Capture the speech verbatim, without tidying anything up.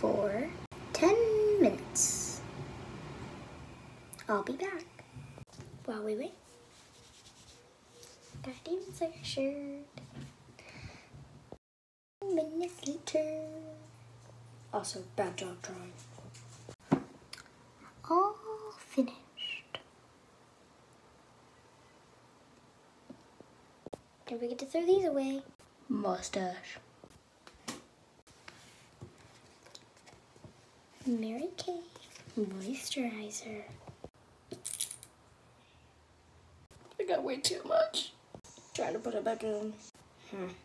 for ten minutes. I'll be back. While we wait, got David's like a shirt. Minutes later. Also, bad job drawing. All finished. Don't forget to throw these away. Mustache. Mary Kay moisturizer. I got way too much. Trying to put it back in. Hmm.